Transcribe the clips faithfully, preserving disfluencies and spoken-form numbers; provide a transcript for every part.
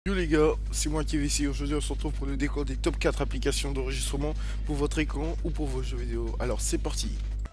Yo les gars, c'est moi qui vais ici. Aujourd'hui on se retrouve pour le décompte des top quatre applications d'enregistrement pour votre écran ou pour vos jeux vidéo. Alors c'est parti.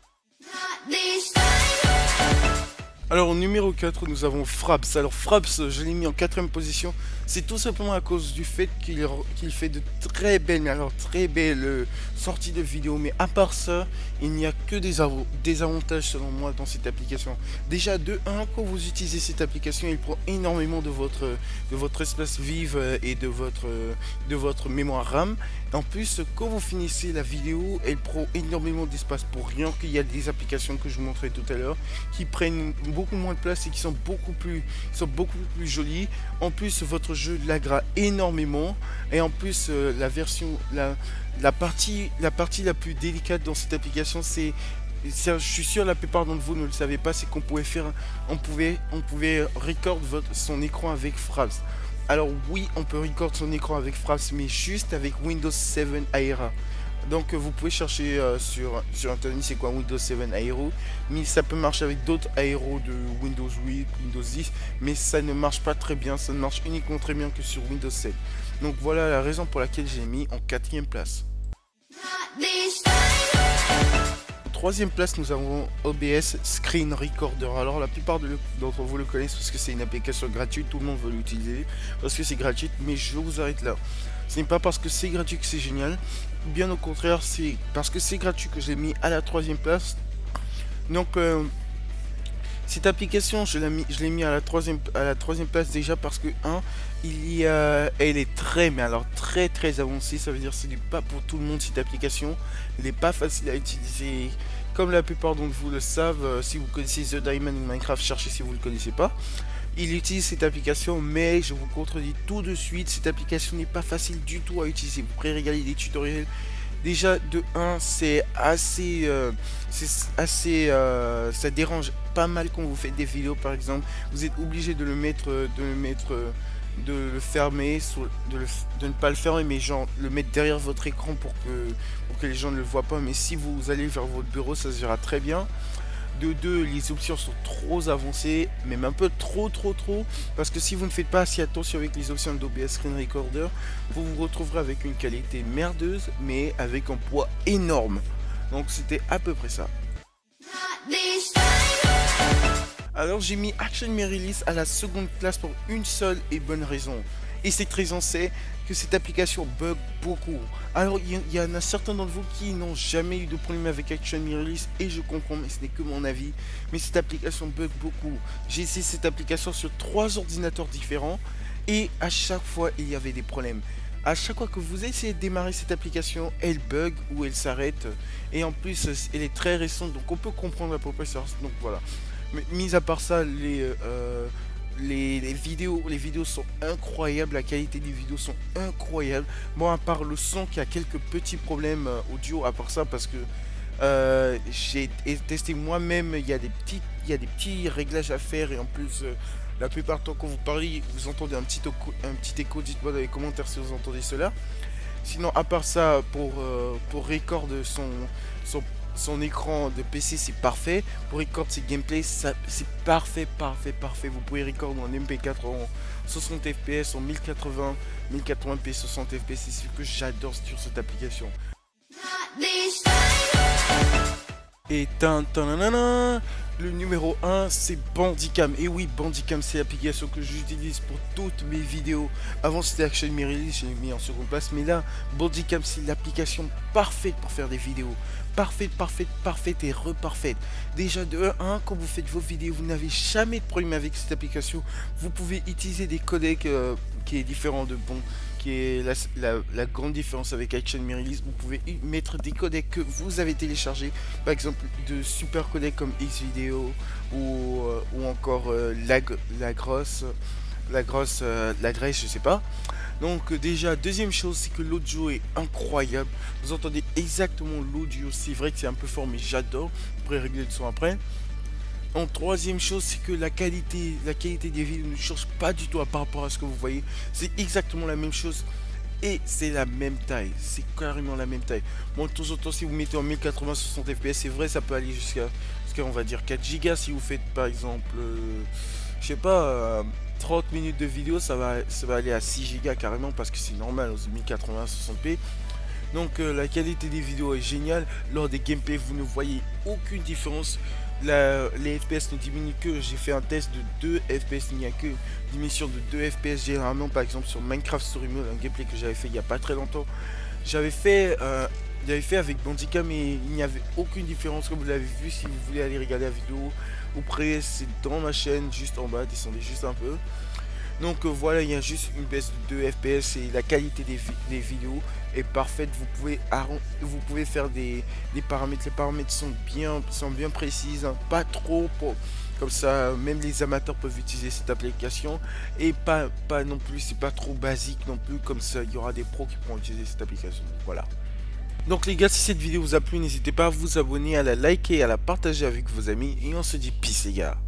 Alors au numéro quatre nous avons Fraps. Alors Fraps je l'ai mis en quatrième position. C'est tout simplement à cause du fait qu'il qu'il fait de très belles, mais alors très belles euh, sorties de vidéos. Mais à part ça, il n'y a que des av- désavantages selon moi dans cette application. Déjà de un, quand vous utilisez cette application, il prend énormément de votre, de votre espace vive euh, et de votre, euh, de votre mémoire RAM. En plus, quand vous finissez la vidéo, elle prend énormément d'espace pour rien, qu'il y a des applications que je vous montrais tout à l'heure qui prennent beaucoup moins de place et qui sont beaucoup plus, qui sont beaucoup plus jolies. En plus, votre jeu laguera énormément et en plus, euh, la version, la, la partie, la partie la plus délicate dans cette application, c'est je suis sûr la plupart d'entre vous ne le savez pas, c'est qu'on pouvait faire, on pouvait, on pouvait record votre, son écran avec Fraps. Alors oui, on peut record son écran avec Fraps, mais juste avec Windows sept Aera. Donc vous pouvez chercher euh, sur, sur internet c'est quoi Windows sept Aero, mais ça peut marcher avec d'autres aéros de Windows huit, Windows dix, mais ça ne marche pas très bien, ça ne marche uniquement très bien que sur Windows sept. Donc voilà la raison pour laquelle j'ai mis en quatrième place. Troisième place, nous avons O B S Screen Recorder. Alors la plupart d'entre vous le connaissent parce que c'est une application gratuite, tout le monde veut l'utiliser parce que c'est gratuit, mais je vous arrête là. Ce n'est pas parce que c'est gratuit que c'est génial, bien au contraire, c'est parce que c'est gratuit que j'ai mis à la troisième place. Donc euh, cette application, je l'ai mis, je l'ai mis à la troisième, à la troisième place déjà parce que un, il y a, elle est très, mais alors très très avancée. Ça veut dire que ce n'est pas pour tout le monde cette application. Elle n'est pas facile à utiliser. Comme la plupart d'entre vous le savent, euh, si vous connaissez The Diamond ou Minecraft, cherchez si vous ne le connaissez pas. Il utilise cette application, mais je vous contredis tout de suite, cette application n'est pas facile du tout à utiliser. Vous pourrez regarder des tutoriels. Déjà de un, c'est assez, euh, c'est assez, euh, ça dérange pas mal quand vous faites des vidéos par exemple. Vous êtes obligé de le mettre, de le mettre, de le fermer, sur, de, le, de ne pas le fermer, mais genre le mettre derrière votre écran pour que, pour que les gens ne le voient pas. Mais si vous allez vers votre bureau, ça se verra très bien. De deux, les options sont trop avancées, même un peu trop trop trop, parce que si vous ne faites pas assez attention avec les options d'O B S Screen Recorder, vous vous retrouverez avec une qualité merdeuse, mais avec un poids énorme. Donc c'était à peu près ça. Alors j'ai mis Action Me Release à la seconde place pour une seule et bonne raison. Et cette raison c'est que cette application bug beaucoup. Alors il y, y en a certains d'entre vous qui n'ont jamais eu de problème avec Action Me Release et je comprends, mais ce n'est que mon avis. Mais cette application bug beaucoup. J'ai essayé cette application sur trois ordinateurs différents et à chaque fois il y avait des problèmes. À chaque fois que vous essayez de démarrer cette application, elle bug ou elle s'arrête. Et en plus elle est très récente, donc on peut comprendre à peu près ça. Donc voilà. Mais mis à part ça, les... Euh, Les, les vidéos les vidéos sont incroyables, la qualité des vidéos sont incroyables. Bon, à part le son qui a quelques petits problèmes euh, audio, à part ça, parce que euh, j'ai testé moi-même, il y a des petits il y a des petits réglages à faire et en plus euh, la plupart du temps quand vous parlez vous entendez un petit écho, un petit écho. Dites-moi dans les commentaires si vous entendez cela. Sinon à part ça, pour euh, pour record son son son écran de P C c'est parfait. Pour record ses gameplays c'est parfait, parfait, parfait. Vous pouvez record en M P quatre en soixante F P S, en mille quatre-vingts, mille quatre-vingts p, soixante F P S. C'est ce que j'adore sur cette application. Et tin, tin, le numéro un c'est Bandicam. Et oui, Bandicam c'est l'application que j'utilise pour toutes mes vidéos. Avant c'était Action Me Release, j'ai mis en seconde place, mais là Bandicam c'est l'application parfaite pour faire des vidéos. Parfaite, parfaite, parfaite et reparfaite. Déjà de un, quand vous faites vos vidéos, vous n'avez jamais de problème avec cette application. Vous pouvez utiliser des codecs euh, qui est différent de bon, qui est la, la, la grande différence avec Action Me Release. Vous pouvez mettre des codecs que vous avez téléchargés, par exemple de super codecs comme Xvideo ou, euh, ou encore euh, la, la grosse, la grosse, euh, la graisse, je sais pas. Donc euh, déjà, deuxième chose, c'est que l'audio est incroyable. Vous entendez exactement l'audio. C'est vrai que c'est un peu fort, mais j'adore. Vous pourrez régler le son après. En troisième chose, c'est que la qualité, la qualité des vidéos ne change pas du tout par rapport à ce que vous voyez. C'est exactement la même chose. Et c'est la même taille. C'est carrément la même taille. Bon, de temps en temps, si vous mettez en mille quatre-vingts soixante F P S, c'est vrai, ça peut aller jusqu'à, jusqu'à on va dire, quatre gigas. Si vous faites, par exemple, euh, je sais pas... Euh, trente minutes de vidéo, ça va, ça va aller à six gigas carrément parce que c'est normal aux mille quatre-vingts soixante p. Donc euh, la qualité des vidéos est géniale. Lors des gameplays, vous ne voyez aucune différence. La, les F P S ne diminuent que. J'ai fait un test de deux F P S, il n'y a que diminution de deux F P S généralement. Par exemple sur Minecraft Story Mode, un gameplay que j'avais fait il n'y a pas très longtemps. J'avais fait, euh, j'avais fait avec Bandicam, mais il n'y avait aucune différence comme vous l'avez vu. Si vous voulez aller regarder la vidéo ou près, c'est dans ma chaîne, juste en bas, descendez juste un peu. Donc euh, voilà, il y a juste une baisse de deux F P S et la qualité des, vi des vidéos est parfaite. Vous pouvez, vous pouvez faire des, des paramètres. Les paramètres sont bien, sont bien précises, hein, pas trop pour, comme ça, même les amateurs peuvent utiliser cette application et pas, pas non plus, c'est pas trop basique non plus, comme ça il y aura des pros qui pourront utiliser cette application. Voilà. Donc les gars, si cette vidéo vous a plu, n'hésitez pas à vous abonner, à la liker, à la partager avec vos amis et on se dit peace les gars.